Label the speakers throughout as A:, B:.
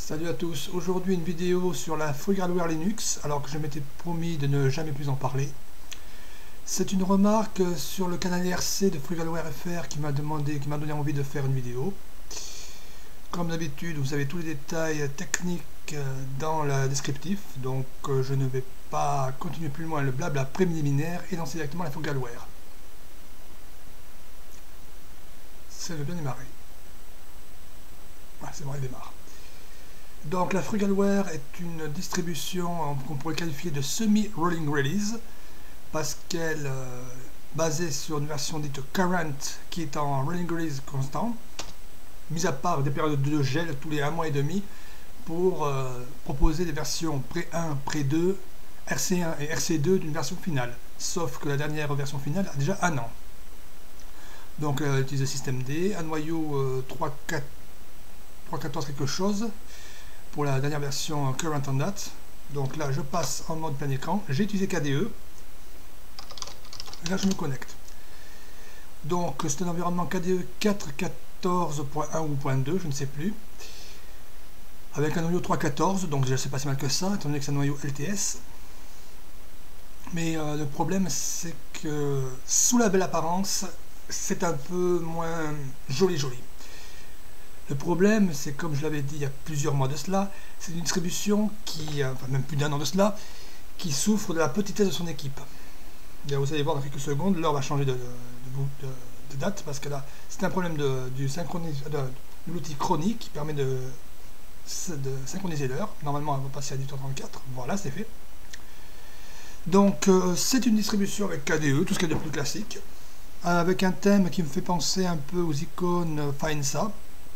A: Salut à tous, aujourd'hui une vidéo sur la Frugalware Linux, alors que je m'étais promis de ne jamais plus en parler. C'est une remarque sur le canal IRC de Frugalware FR qui m'a donné envie de faire une vidéo. Comme d'habitude, vous avez tous les détails techniques dans le descriptif, donc je ne vais pas continuer plus loin le blabla préliminaire et lancer directement la Frugalware. Ça veut bien démarrer. Ouais, c'est bon, elle démarre. Donc la Frugalware est une distribution qu'on pourrait qualifier de semi-rolling release parce qu'elle est basée sur une version dite current qui est en rolling release constant, mis à part des périodes de gel tous les 1 mois et demi pour proposer des versions Pré 1, Pré 2, RC1 et RC2 d'une version finale, sauf que la dernière version finale a déjà 1 an. Donc elle utilise le système D, un noyau 3.14 quelque chose pour la dernière version current en date. Donc là je passe en mode plein écran, j'ai utilisé KDE, et là je me connecte. Donc c'est un environnement KDE 4.14.1 ou .2, je ne sais plus, avec un noyau 3.14, donc déjà c'est pas si mal que ça, étant donné que c'est un noyau LTS. Mais le problème c'est que sous la belle apparence, c'est un peu moins joli. Le problème, c'est comme je l'avais dit il y a plusieurs mois de cela, c'est une distribution qui, enfin même plus d'1 an de cela, qui souffre de la petitesse de son équipe. Et vous allez voir dans quelques secondes, l'heure va changer de date, parce que là, c'est un problème de l'outil chronique qui permet de synchroniser l'heure. Normalement, elle va passer à 18h34. Voilà, c'est fait. Donc, c'est une distribution avec KDE, tout ce qu'il y a de plus classique, avec un thème qui me fait penser un peu aux icônes FindSA.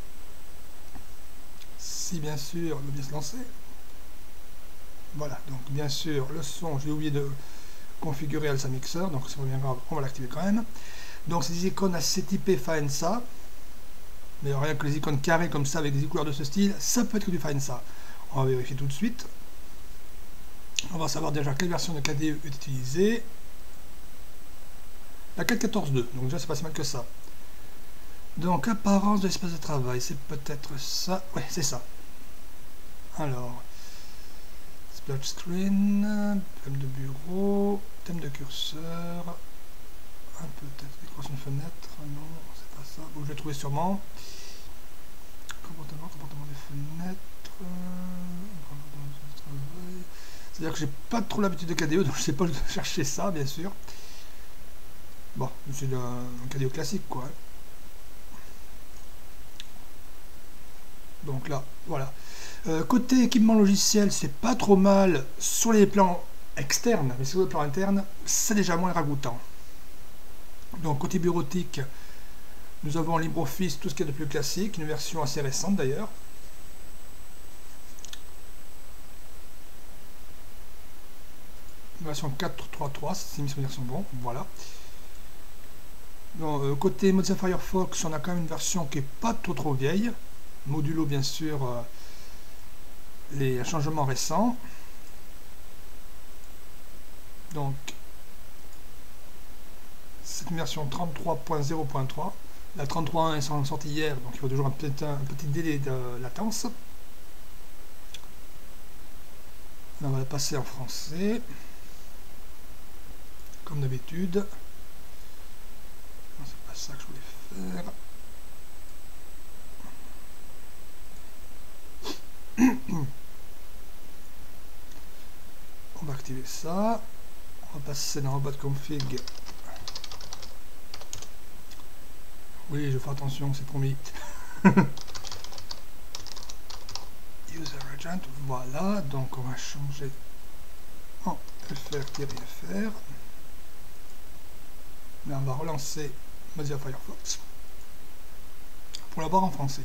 A: Si bien sûr, il veut bien se lancer. Voilà, donc bien sûr, le son, j'ai oublié de configurer Alsa Mixer, donc c'est pas bien grave, on va l'activer quand même. Donc c'est des icônes assez typées FindSA, mais rien que les icônes carrées comme ça avec des couleurs de ce style, ça peut être que du FindSA. On va vérifier tout de suite. On va savoir déjà quelle version de KDE est utilisée. La 4.14.2, donc déjà c'est pas si mal que ça. Donc apparence de l'espace de travail, c'est peut-être ça. Ouais, c'est ça. Alors, splash screen, thème de bureau, thème de curseur, un peu peut-être décoration de fenêtre, non, c'est pas ça, bon, je vais trouver sûrement. Comportement des fenêtres, c'est-à-dire que j'ai pas trop l'habitude de KDE, donc je sais pas chercher ça, bien sûr. Bon, c'est un KDE classique, quoi. Donc là, voilà. Côté équipement logiciel, c'est pas trop mal sur les plans externes, mais sur le plan interne, c'est déjà moins ragoûtant. Donc côté bureautique, nous avons LibreOffice, tout ce qui est de plus classique, une version assez récente d'ailleurs. Une version 4.3.3, c'est mis sur une version bon, voilà. Donc, côté Mozilla Firefox, on a quand même une version qui est pas trop vieille. Modulo bien sûr, les changements récents. Donc c'est une version 33.0.3. La 33.1 est sortie hier, donc il faut toujours un petit délai de latence. Là, on va passer en français, comme d'habitude. C'est pas ça que je voulais faire. On va activer ça. On va passer dans Robot Config. Oui, je fais attention, c'est promis. User Agent, voilà. Donc on va changer en fr-fr. Mais on va relancer Mozilla Firefox pour l'avoir en français.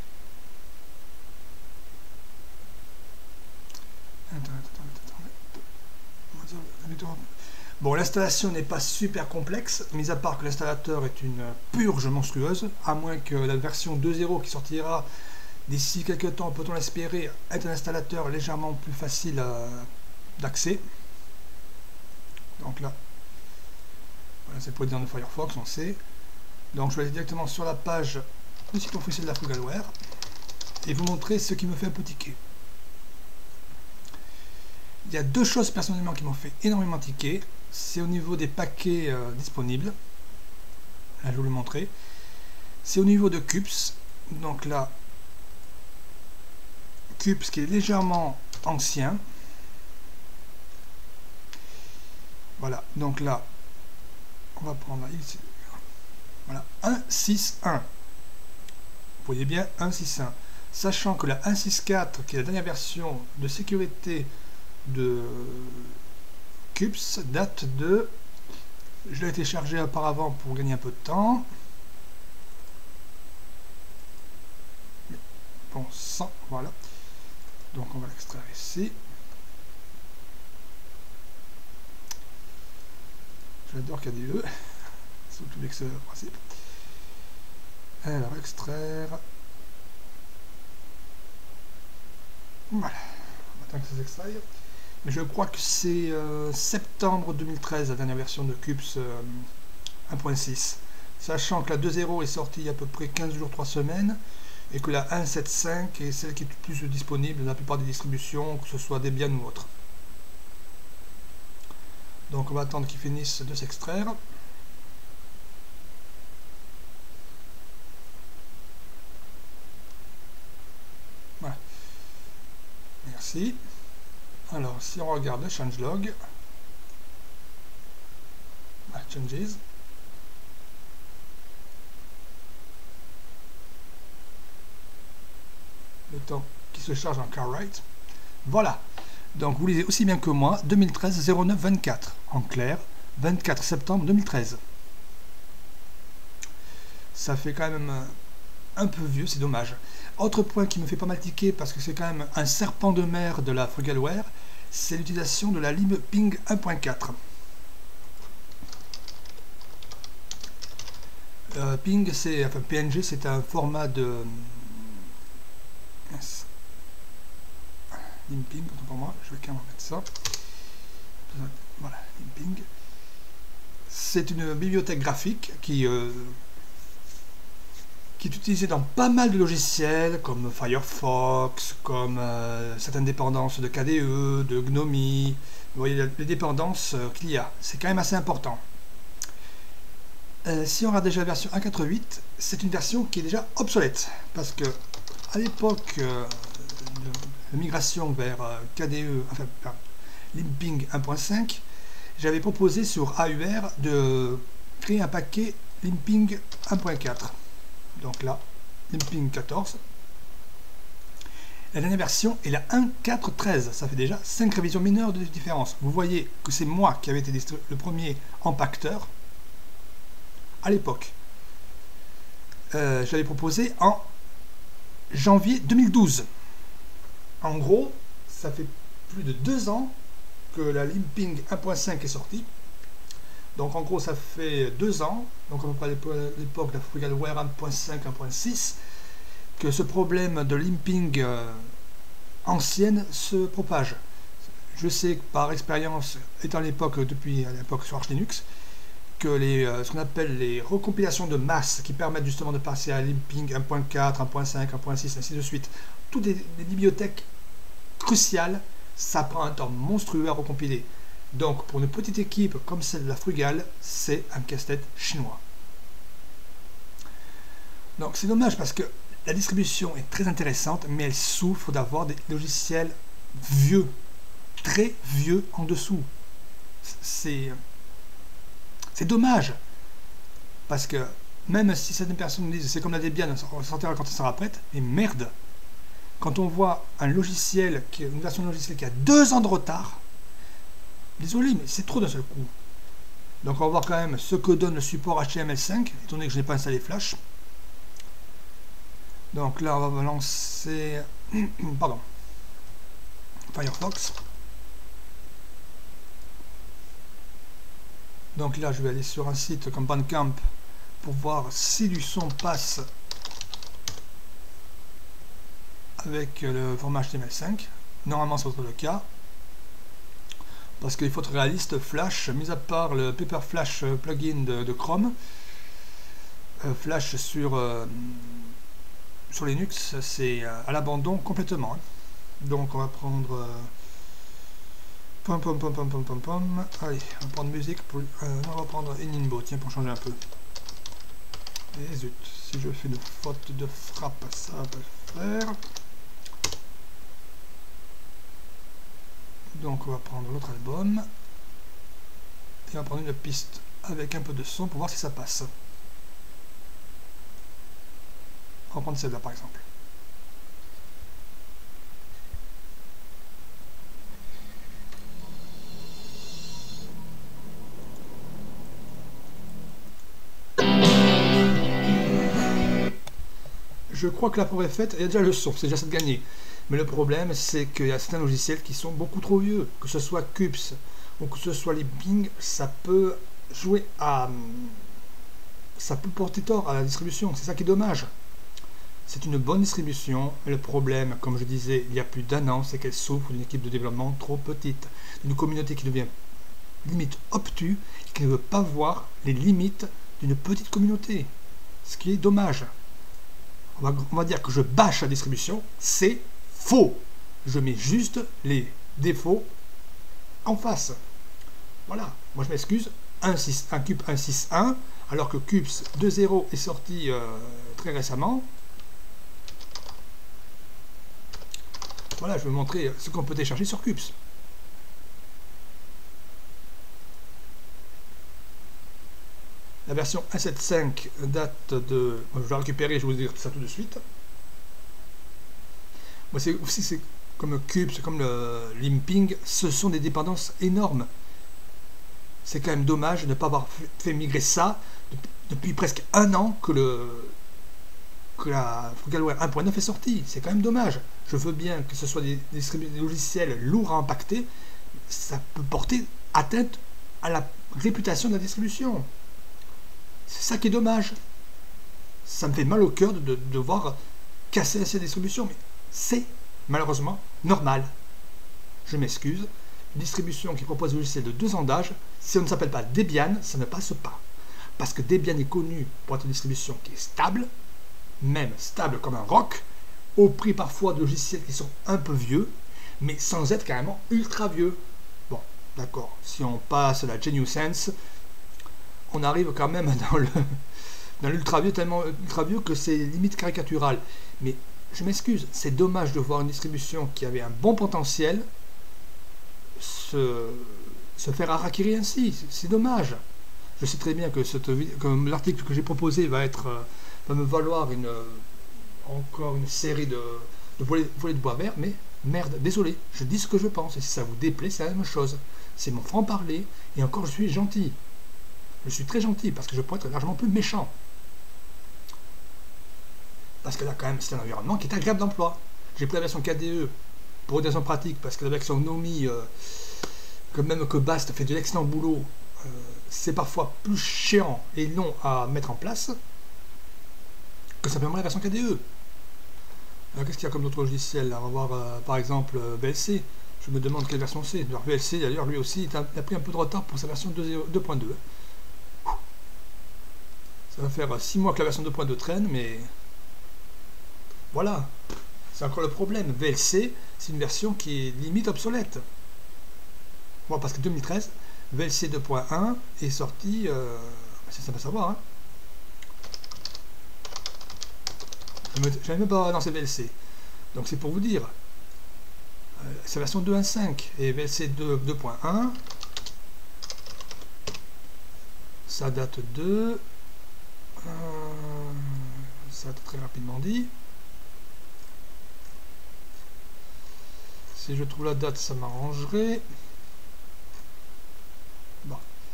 A: Bon, l'installation n'est pas super complexe, mis à part que l'installateur est une purge monstrueuse, à moins que la version 2.0 qui sortira d'ici quelques temps, peut-on l'espérer, est un installateur légèrement plus facile d'accès. Donc là, voilà, c'est pour dire de Firefox, on sait. Donc je vais aller directement sur la page du site officiel de la Frugalware. et vous montrer ce qui me fait un peu tiquer. Il y a deux choses personnellement qui m'ont fait énormément tiquer. C'est au niveau des paquets disponibles. Là, je vais vous le montrer. C'est au niveau de Cups. Donc là, Cups qui est légèrement ancien. Voilà, donc là, on va prendre ici. Voilà, 1.6.1. Vous voyez bien, 1.6.1. Sachant que la 1.6.4, qui est la dernière version de sécurité de Cups, date de... Je l'ai téléchargé auparavant pour gagner un peu de temps. Bon, 100, voilà. Donc on va l'extraire ici. J'adore KDE. C'est tout ce principe. Alors, extraire. Voilà. On attend que ça s'extraille. Mais je crois que c'est septembre 2013, la dernière version de Cups 1.6. Sachant que la 2.0 est sortie il y a à peu près 15 jours, 3 semaines. Et que la 1.7.5 est celle qui est le plus disponible dans la plupart des distributions, que ce soit Debian ou autre. Donc on va attendre qu'ils finissent de s'extraire. Voilà. Merci. Alors si on regarde le changelog, changes, le temps qui se charge en car write. Voilà. Donc vous lisez aussi bien que moi, 2013 09 24, en clair, 24 septembre 2013. Ça fait quand même un peu vieux, c'est dommage. Autre point qui me fait pas mal tiquer, parce que c'est quand même un serpent de mer de la Frugalware, c'est l'utilisation de la limping 1.4. Ping, c'est, enfin PNG, c'est un format de... Yes. Limping, pour moi, je vais quand même mettre ça. Voilà, Limping. C'est une bibliothèque graphique qui est utilisée dans pas mal de logiciels, comme Firefox, comme certaines dépendances de KDE, de GNOME. Vous voyez les dépendances qu'il y a. C'est quand même assez important. Si on regarde déjà la version 1.4.8, c'est une version qui est déjà obsolète. Parce que à l'époque de migration vers KDE, enfin Limping 1.5, j'avais proposé sur AUR de créer un paquet Limping 1.4. Donc là, Limping 14. La dernière version est la 1.4.13. Ça fait déjà 5 révisions mineures de différence. Vous voyez que c'est moi qui avais été le premier empaqueteur à l'époque. Je l'avais proposé en janvier 2012. En gros, ça fait plus de 2 ans que la Limping 1.5 est sortie. Donc en gros, ça fait 2 ans, donc à peu près à l'époque de la Frugalware 1.5, 1.6, que ce problème de limping ancienne se propage. Je sais que par expérience, étant à l'époque, depuis à l'époque sur Arch Linux, que ce qu'on appelle les recompilations de masse qui permettent justement de passer à limping 1.4, 1.5, 1.6, ainsi de suite, toutes des bibliothèques cruciales, ça prend un temps monstrueux à recompiler. Donc pour une petite équipe comme celle de la Frugal, c'est un casse-tête chinois. Donc c'est dommage parce que la distribution est très intéressante, mais elle souffre d'avoir des logiciels vieux, très vieux en dessous. C'est dommage, parce que même si certaines personnes disent c'est comme la Debian, on sortira quand elle sera prête, mais merde, quand on voit un logiciel, une version de logiciel qui a 2 ans de retard, désolé, mais c'est trop d'un seul coup. Donc on va voir quand même ce que donne le support HTML5, étant donné que je n'ai pas installé Flash. Donc là on va lancer pardon, Firefox. Donc là je vais aller sur un site comme Bandcamp pour voir si du son passe avec le format HTML5. Normalement ça va être le cas. Parce qu'il faut être réaliste, Flash, mis à part le Paper Flash plugin de Chrome, Flash sur sur Linux, c'est à l'abandon complètement. Hein. Donc on va prendre... Allez, on va prendre musique pour... non, on va prendre Eninbo, tiens, pour changer un peu. Et zut, si je fais une faute de frappe, ça va pas le faire. Donc on va prendre l'autre album. Et on va prendre une piste avec un peu de son pour voir si ça passe. On va prendre celle-là par exemple. Je crois que la preuve est faite, il y a déjà le son, c'est déjà ça de gagner. Mais le problème, c'est qu'il y a certains logiciels qui sont beaucoup trop vieux. Que ce soit Qupes ou que ce soit Limping, ça peut jouer à... ça peut porter tort à la distribution, c'est ça qui est dommage. C'est une bonne distribution, mais le problème, comme je disais il y a plus d'1 an, c'est qu'elle souffre d'une équipe de développement trop petite, d'une communauté qui devient limite obtuse, et qui ne veut pas voir les limites d'une petite communauté, ce qui est dommage. On va dire que je bâche la distribution, c'est faux. Je mets juste les défauts en face. Voilà, moi je m'excuse, un Qupes 1.6.1, alors que Qupes 2.0 est sorti très récemment. Voilà, je vais vous montrer ce qu'on peut télécharger sur Qupes. La version 1.7.5 date de... Je vais récupérer, je vais vous dire ça tout de suite. Moi, c'est aussi, c'est comme Qupes, c'est comme le Limping, ce sont des dépendances énormes. C'est quand même dommage de ne pas avoir fait migrer ça depuis presque 1 an que la Frugalware 1.9 est sortie. C'est quand même dommage. Je veux bien que ce soit des logiciels lourds à impacter, ça peut porter atteinte à la réputation de la distribution. C'est ça qui est dommage. Ça me fait mal au cœur de devoir casser cette distribution, mais c'est malheureusement normal. Je m'excuse. Une distribution qui propose un logiciel de 2 ans d'âge, si on ne s'appelle pas Debian, ça ne passe pas. Parce que Debian est connu pour être une distribution qui est stable, même stable comme un roc, au prix parfois de logiciels qui sont un peu vieux, mais sans être carrément ultra vieux. Bon, d'accord, si on passe la GNU-Sense, on arrive quand même dans l'ultra vieux, tellement ultra vieux que c'est limite caricatural. Mais je m'excuse, c'est dommage de voir une distribution qui avait un bon potentiel se faire harakiri ainsi. C'est dommage. Je sais très bien que l'article que j'ai proposé va me valoir encore une série de volets de bois vert, mais merde, désolé, je dis ce que je pense, et si ça vous déplaît, c'est la même chose. C'est mon franc-parler, et encore je suis gentil. Je suis très gentil, parce que je pourrais être largement plus méchant. Parce que là, quand même, c'est un environnement qui est agréable d'emploi. J'ai pris la version KDE pour des raisons pratiques, parce que la version Nomi, même que Bast fait de l'excellent boulot, c'est parfois plus chiant et long à mettre en place que simplement la version KDE. Qu'est-ce qu'il y a comme d'autres logiciels? On va voir par exemple VLC. Je me demande quelle version c'est. Alors VLC d'ailleurs lui aussi il a pris un peu de retard pour sa version 2.2. Ça va faire 6 mois que la version 2.2 traîne, mais voilà, c'est encore le problème. VLC c'est une version qui est limite obsolète. Bon, parce que 2013 VLC 2.1 est sorti, c'est sympa à savoir, hein. Je n'avais même pas lancé VLC. Donc c'est pour vous dire. C'est la version 2.1.5 et VLC 2.1. Ça date de... ça a été très rapidement dit. Si je trouve la date, ça m'arrangerait. Bon.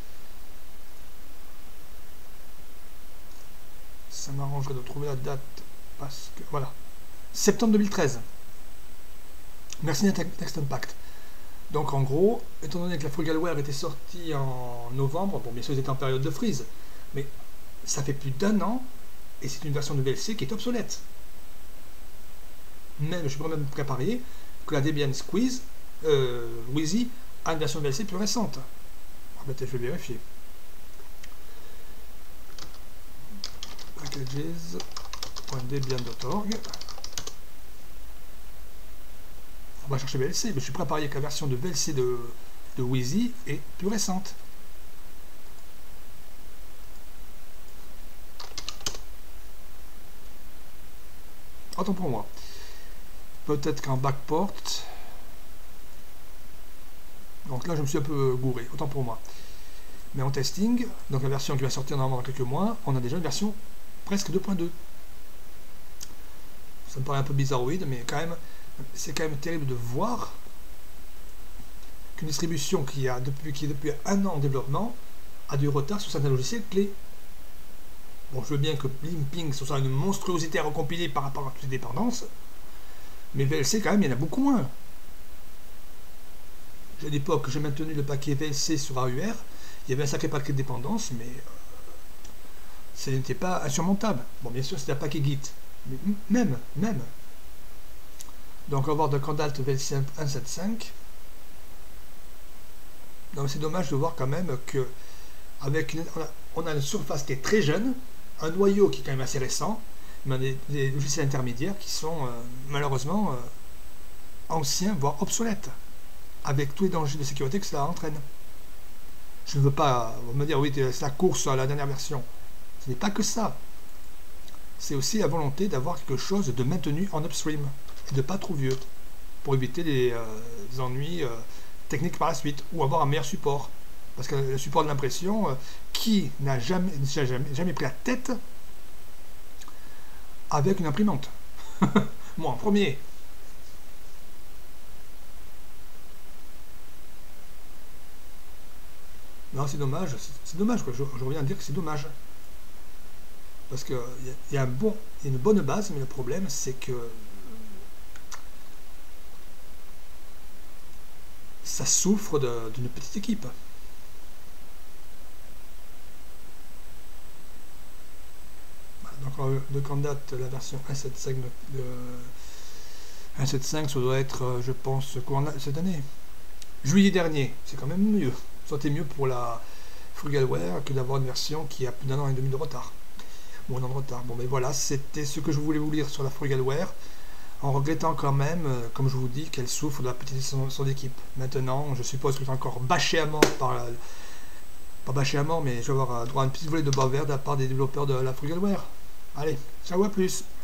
A: Ça m'arrangerait de trouver la date. Parce que, voilà, septembre 2013. Merci Next Impact. Donc en gros, étant donné que la Frugalware était sortie en novembre, bon bien sûr ils étaient en période de freeze, mais ça fait plus d'1 an, et c'est une version de VLC qui est obsolète. Même, je pourrais même préparer que la Debian Squeeze, Wheezy, a une version de VLC plus récente. Peut-être je vais vérifier. Packages... .debian.org. On va chercher VLC, mais je suis prêt à parier que la version de VLC de Wheezy est plus récente. Autant pour moi. Peut-être qu'en backport. Donc là, je me suis un peu gouré. Autant pour moi. Mais en testing, donc la version qui va sortir normalement dans quelques mois, on a déjà une version presque 2.2. Ça me paraît un peu bizarroïde, mais quand même, c'est quand même terrible de voir qu'une distribution qui est depuis un an en développement a du retard sur certains logiciels clés. Bon, je veux bien que Blimping ce soit une monstruosité à recompiler par rapport à toutes les dépendances, mais VLC quand même, il y en a beaucoup moins. À l'époque, j'ai maintenu le paquet VLC sur AUR, il y avait un sacré paquet de dépendances, mais ce n'était pas insurmontable. Bon, bien sûr, c'était un paquet Git, mais même. Donc, on va voir de Candalt VLC 1.7.5. Donc, c'est dommage de voir quand même que on a une surface qui est très jeune, un noyau qui est quand même assez récent, mais des logiciels intermédiaires qui sont malheureusement anciens, voire obsolètes, avec tous les dangers de sécurité que cela entraîne. Je ne veux pas me dire, oui, c'est la course à la dernière version. Ce n'est pas que ça. C'est aussi la volonté d'avoir quelque chose de maintenu en upstream, et de pas trop vieux, pour éviter des ennuis techniques par la suite, ou avoir un meilleur support. Parce que le support de l'impression, qui n'a jamais pris la tête avec une imprimante? Moi en premier. Non, c'est dommage, quoi. Je reviens à dire que c'est dommage. Parce qu'il y a une bonne base, mais le problème c'est que ça souffre d'une petite équipe. Donc de quand date la version 1.7.5 1.7.5, ça doit être, je pense, cette année. Juillet dernier, c'est quand même mieux. C'était mieux pour la Frugalware que d'avoir une version qui a plus d'1 an et demi de retard. Bon, un an de retard. Bon, mais voilà, c'était ce que je voulais vous lire sur la Frugalware, en regrettant quand même, comme je vous dis, qu'elle souffre de la petite son d'équipe. Maintenant, je suppose que je vais encore bâché à mort pas bâché à mort, mais je vais avoir droit à une petite volée de bas vert de la part des développeurs de la Frugalware. Allez, ciao, à plus.